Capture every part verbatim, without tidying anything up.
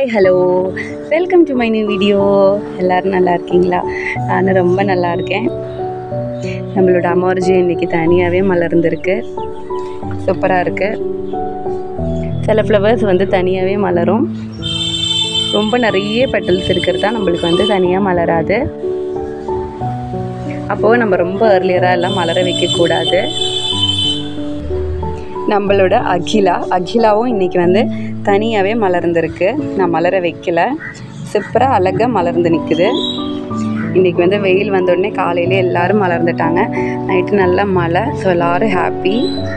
Hi hello welcome to my new video. எல்லோரும் நல்லா இருக்கீங்களா? நான் ரொம்ப நல்லா இருக்கேன். நம்மளோட அமார்ஜி இன்றைக்கி தனியாகவே மலர்ந்துருக்கு. சூப்பராக இருக்குது. சில ஃப்ளவர்ஸ் வந்து தனியாகவே மலரும். ரொம்ப நிறைய பெட்டல்ஸ் இருக்கிறது தான் நம்மளுக்கு வந்து தனியாக மலராது. அப்போது நம்ம ரொம்ப ஏர்லியராக எல்லாம் மலர வைக்கக்கூடாது. நம்மளோட அகிலா அகிலாவும் இன்றைக்கி வந்து தனியாகவே மலர்ந்துருக்கு. நான் மலர வைக்கல. சூப்பராக அழகாக மலர்ந்து நிற்குது. இன்றைக்கி வந்து வெயில் வந்தோடனே காலையிலே எல்லோரும் மலர்ந்துட்டாங்க. நைட்டு நல்லா மழை. ஸோ எல்லோரும் ஹாப்பி.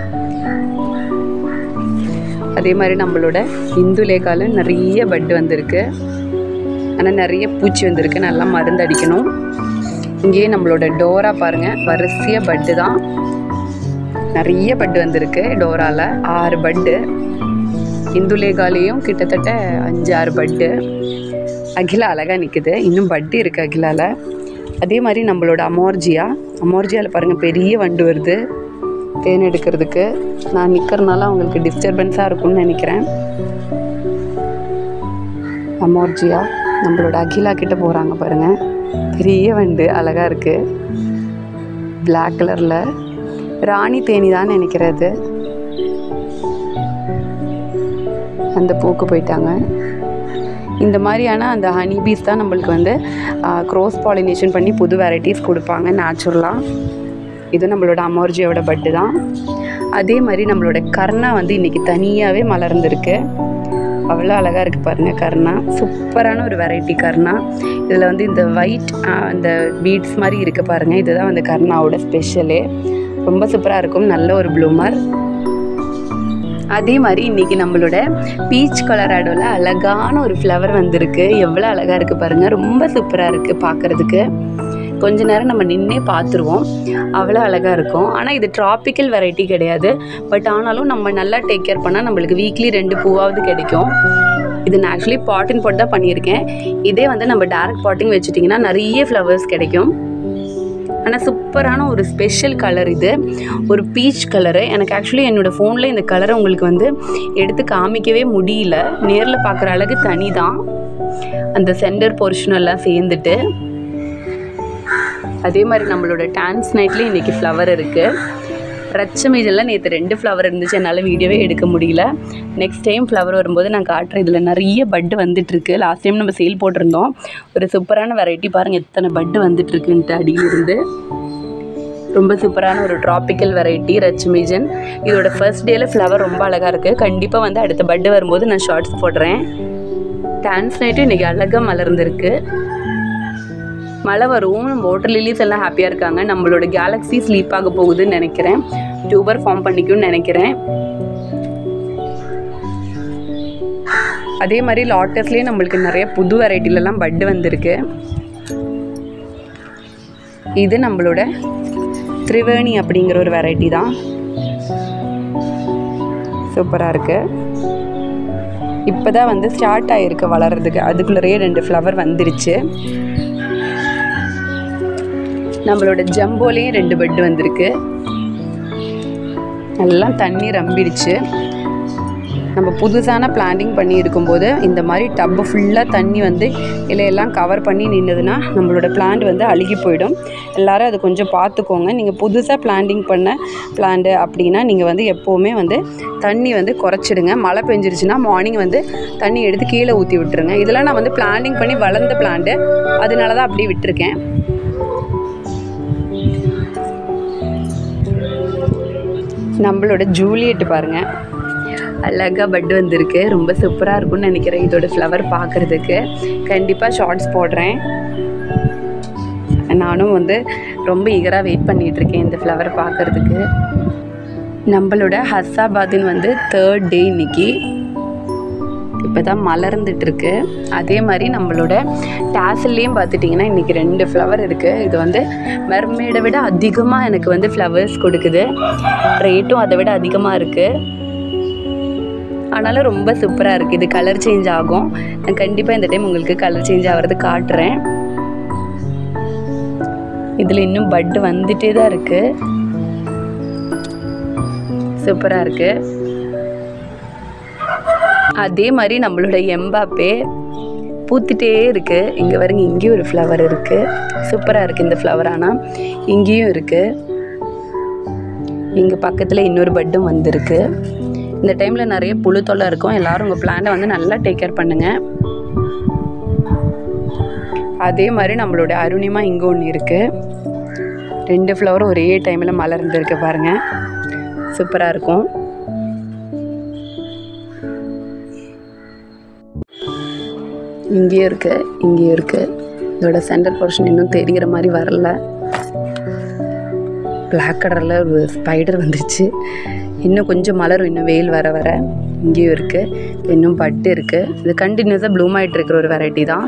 அதே மாதிரி நம்மளோட இந்துலேகாலும் நிறைய பட்டு வந்திருக்கு. ஆனால் நிறைய பூச்சி வந்திருக்கு. நல்லா மருந்து அடிக்கணும். இங்கேயே நம்மளோட டோரா பாருங்கள், வரிசையாக பட்டு தான். நிறைய பட்டு வந்திருக்கு. டோராவில் ஆறு பட்டு, இந்துலேகாலேயும் கிட்டத்தட்ட அஞ்சு ஆறு பட்டு. அகிலா அழகாக நிற்குது. இன்னும் பட்டு இருக்குது அகிலாவில். அதே மாதிரி நம்மளோட அமார்ஜியா அமார்ஜியாவில் பாருங்கள், பெரிய வண்டு வருது தேன் எடுக்கிறதுக்கு. நான் நிற்கிறதுனால அவங்களுக்கு டிஸ்டர்பன்ஸாக இருக்கும்னு நினைக்கிறேன். அமார்ஜியா நம்மளோட அகிலா கிட்ட போகிறாங்க பாருங்கள். பெரிய வண்டு அழகாக இருக்குது. பிளாக் கலரில் ராணி தேனி தான் நினைக்கிறது. அந்த பூக்கு போயிட்டாங்க. இந்த மாதிரியான அந்த ஹனிபீஸ் தான் நம்மளுக்கு வந்து க்ராஸ் பாலினேஷன் பண்ணி புது வெரைட்டிஸ் கொடுப்பாங்க நேச்சுரலாக. இது நம்மளோட அமார்ஜியோட பட்டு தான். அதே மாதிரி நம்மளோட கர்ணா வந்து இன்றைக்கி தனியாகவே மலர்ந்துருக்கு. அவ்வளோ அழகாக இருக்குது பாருங்கள். கர்ணா சூப்பரான ஒரு வெரைட்டி கர்ணா. இதில் வந்து இந்த ஒயிட் அந்த பீட்ஸ் மாதிரி இருக்குது பாருங்கள். இதுதான் வந்து கர்ணாவோட ஸ்பெஷலே. ரொம்ப சூப்பராக இருக்கும். நல்ல ஒரு ப்ளூமர். அதே மாதிரி இன்றைக்கி நம்மளோட பீச் கலராடோவில் அழகான ஒரு ஃப்ளவர் வந்திருக்கு. எவ்வளோ அழகாக இருக்குது பாருங்கள். ரொம்ப சூப்பராக இருக்குது பார்க்குறதுக்கு. கொஞ்ச நேரம் நம்ம நின்னே பார்த்துருவோம். அவ்வளோ அழகாக இருக்கும். ஆனால் இது ட்ராபிக்கல் வெரைட்டி கிடையாது. பட் ஆனாலும் நம்ம நல்லா டேக் கேர் பண்ணால் நம்மளுக்கு வீக்லி ரெண்டு பூவாவது கிடைக்கும். இது நான் ஆக்சுவலி பாட்டிங் போட்டு தான் பண்ணியிருக்கேன். இதே வந்து நம்ம டேரக்ட் பாட்டிங் வச்சுட்டிங்கன்னா நிறைய ஃப்ளவர்ஸ் கிடைக்கும். ஆனால் சூப்பரான ஒரு ஸ்பெஷல் கலர் இது. ஒரு பீச் கலரு. எனக்கு ஆக்சுவலி என்னோடய ஃபோனில் இந்த கலரை உங்களுக்கு வந்து எடுத்து காமிக்கவே முடியல. நேரில் பார்க்குற அழகு தனி தான். அந்த சென்டர் போர்ஷன் எல்லாம் சேர்ந்துட்டு. அதே மாதிரி நம்மளோட டான்ஸ் நைட்லேயும் இன்றைக்கி ஃப்ளவர் இருக்குது. ரச்சமீஜெல்லாம் நேற்று ரெண்டு ஃப்ளவர் இருந்துச்சு. என்னால் வீடியோவே எடுக்க முடியல. நெக்ஸ்ட் டைம் ஃப்ளவர் வரும்போது நான் காட்டுறேன். இதில் நிறைய பட்டு வந்துட்டுருக்கு. லாஸ்ட் டைம் நம்ம சேல் போட்டிருந்தோம். ஒரு சூப்பரான வெரைட்டி பாருங்கள், எத்தனை பட்டு வந்துட்டுருக்குன்ட்டு அடியிலிருந்து. ரொம்ப சூப்பரான ஒரு ட்ராபிக்கல் வெரைட்டி ரச்சமீஜன். இதோட ஃபர்ஸ்ட் டேயில் ஃப்ளவர் ரொம்ப அழகாக இருக்குது. கண்டிப்பாக வந்து அடுத்த பட்டு வரும்போது நான் ஷார்ட்ஸ் போடுறேன். டான்ஸ் நைட்டும் இன்றைக்கி அழகாக மலர்ந்துருக்கு. மழை வரும். வாட்டர் லில்லிஸ் எல்லாம் ஹாப்பியாக இருக்காங்க. நம்மளோட கேலக்ஸி ஸ்லீப் ஆக போகுதுன்னு நினைக்கிறேன். டியூபர் ஃபார்ம் பண்ணிக்கும்னு நினைக்கிறேன். அதே மாதிரி லாட்டஸ்லேயே நம்மளுக்கு நிறைய புது வெரைட்டிலலாம் பட்டு வந்திருக்கு. இது நம்மளோட திரிவேணி அப்படிங்கிற ஒரு வெரைட்டி தான். சூப்பராக இருக்குது. இப்போ தான் வந்து ஸ்டார்ட் ஆகிருக்கு வளர்கிறதுக்கு. அதுக்குள்ளேயே ரெண்டு ஃப்ளவர் வந்துருச்சு. நம்மளோட ஜம்போலேயும் ரெண்டு பட்டு வந்திருக்கு. எல்லாம் தண்ணி ரம்பிடுச்சு. நம்ம புதுசான பிளான்டிங் பண்ணி இருக்கும்போது இந்த மாதிரி டப்பு ஃபுல்லாக தண்ணி வந்து இலையெல்லாம் கவர் பண்ணி நின்றுதுன்னா நம்மளோட பிளான்ட் வந்து அழுகி போயிடும். எல்லோரும் அது கொஞ்சம் பார்த்துக்கோங்க. நீங்கள் புதுசாக பிளான்டிங் பண்ண பிளான்ட்டு அப்படின்னா நீங்கள் வந்து எப்போவுமே வந்து தண்ணி வந்து குறைச்சிடுங்க. மழை பெஞ்சிருச்சுன்னா மார்னிங் வந்து தண்ணி எடுத்து கீழே ஊற்றி விட்டுருங்க. இதெல்லாம் நான் வந்து பிளான்டிங் பண்ணி வளர்ந்த பிளான்ட்டு, அதனால தான் அப்படியே விட்டுருக்கேன். நம்மளோட ஜூலியட் பாருங்கள், அழகாக பட்டு வந்திருக்கு. ரொம்ப சூப்பராக இருக்கும்னு நினைக்கிறேன் இதோட ஃப்ளவர் பார்க்குறதுக்கு. கண்டிப்பாக ஷார்ட்ஸ் போடுறேன். நானும் வந்து ரொம்ப ஈகராக வெயிட் பண்ணிகிட்ருக்கேன் இந்த ஃப்ளவர் பார்க்குறதுக்கு. நம்மளோட ஹஸ்ஸாபாதின் வந்து தேர்ட் டே இன்றைக்கி. இப்போ தான் மலர்ந்துட்டுருக்கு. அதே மாதிரி நம்மளோட டாசல்லையும் பார்த்துட்டிங்கன்னா இன்றைக்கி ரெண்டு ஃப்ளவர் இருக்குது. இது வந்து மெர்மெய்டை விட அதிகமாக எனக்கு வந்து ஃப்ளவர்ஸ் கொடுக்குது. ரேட்டும் அதை விட அதிகமாக இருக்குது. ஆனாலும் ரொம்ப சூப்பராக இருக்குது. இது கலர் சேஞ்ச் ஆகும். நான் கண்டிப்பாக இந்த டைம் உங்களுக்கு கலர் சேஞ்ச் ஆகிறது காட்டுறேன். இதில் இன்னும் பட்டு வந்துட்டே தான் இருக்குது. சூப்பராக இருக்குது. அதே மாதிரி நம்மளோட எம்பாப்பே பூத்துட்டே இருக்குது. இங்கே பாருங்க, இங்கேயும் ஒரு ஃப்ளவர் இருக்குது. சூப்பராக இருக்குது இந்த ஃப்ளவர். ஆனால் இங்கேயும் இருக்குது. இங்கே பக்கத்தில் இன்னொரு பட்டும் வந்திருக்கு. இந்த டைமில் நிறைய புழு தொல்லை இருக்கும். எல்லோரும் உங்கள் பிளான்ட்டை வந்து நல்லா டேக் கேர் பண்ணுங்கள். அதே மாதிரி நம்மளோட அருணிமா இங்கே ஒன்று இருக்குது. ரெண்டு ஃப்ளவரும் ஒரே டைமில் மலர்ந்துருக்கு பாருங்கள். சூப்பராக இருக்கும். இங்கேயும் இருக்குது, இங்கேயும் இருக்குது. இதோட சென்டர் போர்ஷன் இன்னும் தெரிகிற மாதிரி வரல. பிளாக் கலரில் ஒரு ஸ்பைடர் வந்துச்சு. இன்னும் கொஞ்சம் மலரும், இன்னும் வெயில் வர வர. இங்கேயும் இருக்குது, இன்னும் பட்டு இருக்குது. இது கண்டினியூஸாக ப்ளூம் ஆகிட்டு இருக்கிற ஒரு வெரைட்டி தான்.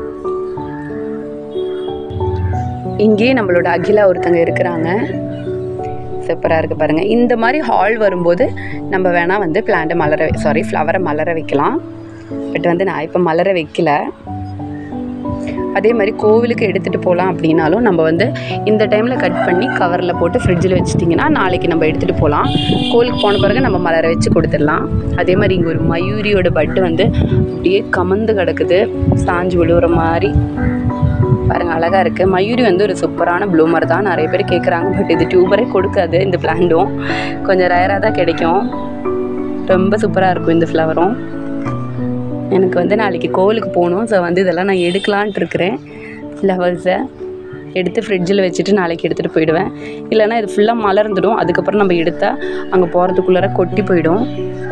இங்கேயே நம்மளோட அகிலா ஒருத்தங்க இருக்கிறாங்க. சூப்பராக இருக்குது பாருங்கள். இந்த மாதிரி ஹால் வரும்போது நம்ம வேணால் வந்து பிளான்ட்டை மலர சாரி ஃப்ளவரை மலர வைக்கலாம். பட் வந்து நான் இப்போ மலர வைக்கல. அதே மாதிரி கோவிலுக்கு எடுத்துகிட்டு போகலாம் அப்படின்னாலும் நம்ம வந்து இந்த டைமில் கட் பண்ணி கவரில் போட்டு ஃப்ரிட்ஜில் வச்சிட்டிங்கன்னா நாளைக்கு நம்ம எடுத்துகிட்டு போகலாம். கோவிலுக்கு போன பிறகு நம்ம மலர வச்சு கொடுத்துடலாம். அதே மாதிரி இங்கே ஒரு மயூரியோட பட்டு வந்து அப்படியே கமந்து கிடக்குது, சாஞ்சு விழுவுற மாதிரி பாருங்கள். அழகாக இருக்குது. மயூரி வந்து ஒரு சூப்பரான ப்ளூமர் தான், நிறைய பேர் கேட்குறாங்க. பட் இது டியூபரே கொடுக்காது. இந்த பிளான்ட்டும் கொஞ்சம் ரேராக தான் கிடைக்கும். ரொம்ப சூப்பராக இருக்கும் இந்த ஃப்ளவரும். எனக்கு வந்து நாளைக்கு கோவிலுக்கு போகணும். ஸோ வந்து இதெல்லாம் நான் எடுக்கலான்ட்டு இருக்கிறேன். ஃப்ளவர்ஸை எடுத்து ஃப்ரிட்ஜில் வச்சுட்டு நாளைக்கு எடுத்துகிட்டு போயிடுவேன். இல்லைனா இது ஃபுல்லாக மலர்ந்துடும். அதுக்கப்புறம் நம்ம எடுத்தால் அங்கே போகிறதுக்குள்ளார கொட்டி போயிடும்.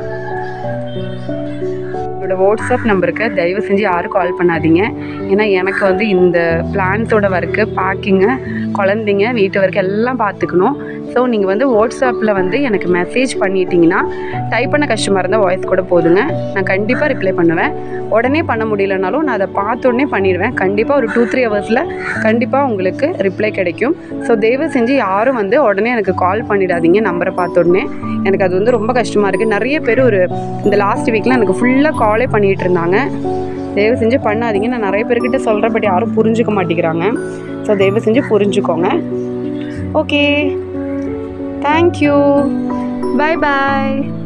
என்னோடய வாட்ஸ்அப் நம்பருக்கு தயவு செஞ்சு யாரும் கால் பண்ணாதீங்க. ஏன்னா எனக்கு வந்து இந்த பிளான்ஸோட ஒர்க்கு, பேக்கிங்கு, குழந்தைங்க, வீட்டு ஒர்க்கு எல்லாம் பார்த்துக்கணும். ஸோ நீங்கள் வந்து வாட்ஸ்அப்பில் வந்து எனக்கு மெசேஜ் பண்ணிட்டீங்கன்னா, டைப் பண்ண கஷ்டமாக இருந்தால் வாய்ஸ் கூட போதுங்க, நான் கண்டிப்பாக ரிப்ளை பண்ணுவேன். உடனே பண்ண முடியலனாலும் நான் அதை பார்த்த உடனே பண்ணிடுவேன். கண்டிப்பாக ஒரு டூ த்ரீ ஹவர்ஸில் கண்டிப்பாக உங்களுக்கு ரிப்ளை கிடைக்கும். ஸோ தயவு செஞ்சு யாரும் வந்து உடனே எனக்கு கால் பண்ணிடாதீங்க நம்பரை பார்த்த உடனே. எனக்கு அது வந்து ரொம்ப கஷ்டமாக இருக்குது. நிறைய பேர் ஒரு இந்த லாஸ்ட் வீக்கில் எனக்கு ஃபுல்லாக காலே பண்ணிகிட்டு இருந்தாங்க. தயவு செஞ்சு பண்ணாதீங்க. நான் நிறைய பேர்கிட்ட சொல்கிறேன், பட் யாரும் புரிஞ்சுக்க மாட்டேங்கிறாங்க. ஸோ தயவு செஞ்சு புரிஞ்சுக்கோங்க. ஓகே, தேங்க்யூ, பாய் பாய்.